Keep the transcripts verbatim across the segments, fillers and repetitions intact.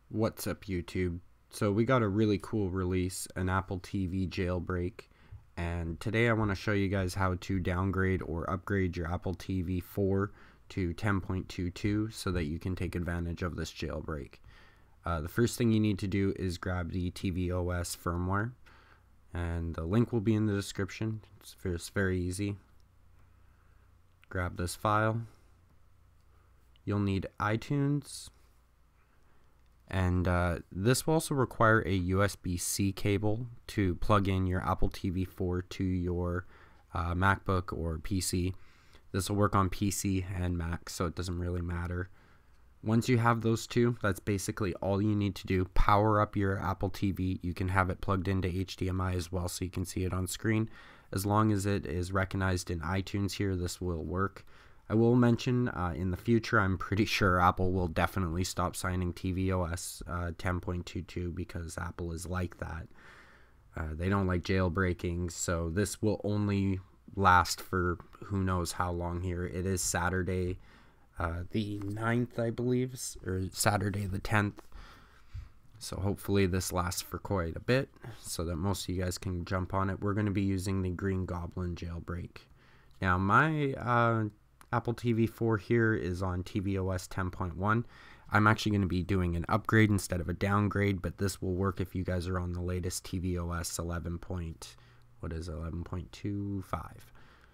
What's up, YouTube? So we got a really cool release, an Apple T V jailbreak, and today I want to show you guys how to downgrade or upgrade your Apple T V four to ten point two two so that you can take advantage of this jailbreak. Uh, the first thing you need to do is grab the T V O S firmware, and the link will be in the description. It's, it's very easy. Grab this file. You'll need iTunes. And uh, this will also require a U S B C cable to plug in your Apple T V four to your uh, MacBook or P C. This will work on P C and Mac, so it doesn't really matter. Once you have those two, that's basically all you need to do. Power up your Apple T V. You can have it plugged into H D M I as well, so you can see it on screen. As long as it is recognized in iTunes here, this will work. I will mention uh, in the future, I'm pretty sure Apple will definitely stop signing T V O S uh, ten point two two because Apple is like that. Uh, they don't like jailbreaking, so this will only last for who knows how long here. It is Saturday uh, the ninth, I believe, or Saturday the tenth. So hopefully this lasts for quite a bit so that most of you guys can jump on it. We're going to be using the GreenGoblin jailbreak. Now my uh, Apple T V four here is on T V O S ten point one. I'm actually going to be doing an upgrade instead of a downgrade, but this will work if you guys are on the latest T V O S eleven. What is eleven point two five?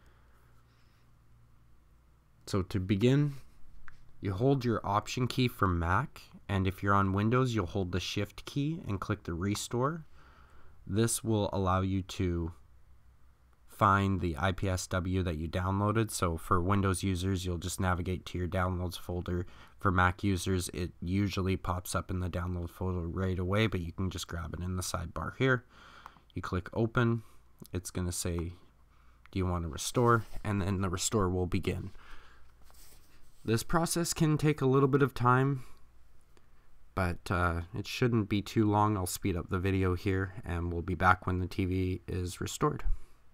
So to begin, you hold your Option key for Mac, and if you're on Windows, you'll hold the Shift key and click the Restore. This will allow you to find the I P S W that you downloaded. So for Windows users, you'll just navigate to your downloads folder. For Mac users, it usually pops up in the download folder right away, but you can just grab it in the sidebar here. You click open. It's going to say, do you want to restore? And then the restore will begin. This process can take a little bit of time, but uh, it shouldn't be too long. I'll speed up the video here, and we'll be back when the T V is restored.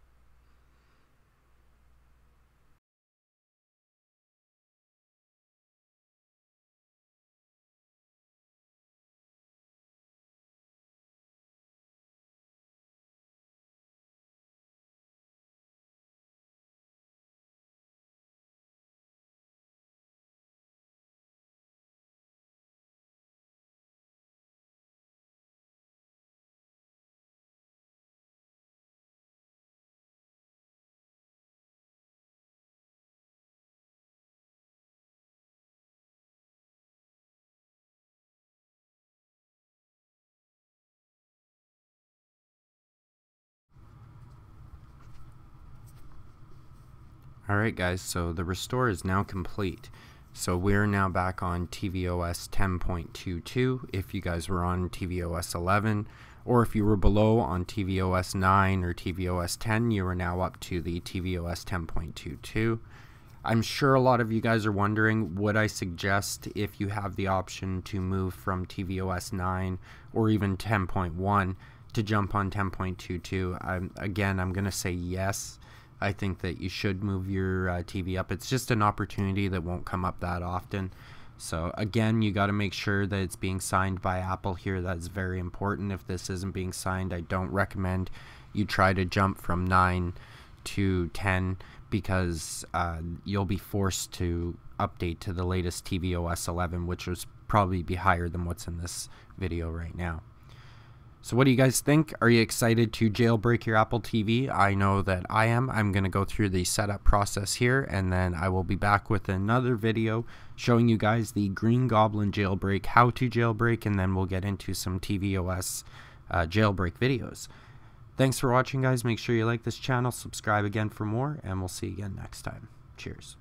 Alright guys, so the restore is now complete. So we're now back on T V O S ten point two two. If you guys were on T V O S eleven, or if you were below on T V O S nine or T V O S ten, you are now up to the T V O S ten point two two. I'm sure a lot of you guys are wondering, would I suggest, if you have the option to move from T V O S nine or even ten point one to jump on ten point two two? I'm, again, I'm going to say yes. I think that you should move your uh, T V up. It's just an opportunity that won't come up that often. So again, you got to make sure that it's being signed by Apple here. That's very important. If this isn't being signed, I don't recommend you try to jump from nine to ten because uh, you'll be forced to update to the latest T V O S eleven, which will probably be higher than what's in this video right now. So what do you guys think? Are you excited to jailbreak your Apple T V? I know that I am. I'm going to go through the setup process here, and then I will be back with another video showing you guys the GreenGoblin jailbreak, how to jailbreak, and then we'll get into some T V O S uh, jailbreak videos. Thanks for watching, guys. Make sure you like this channel, subscribe again for more, and we'll see you again next time. Cheers.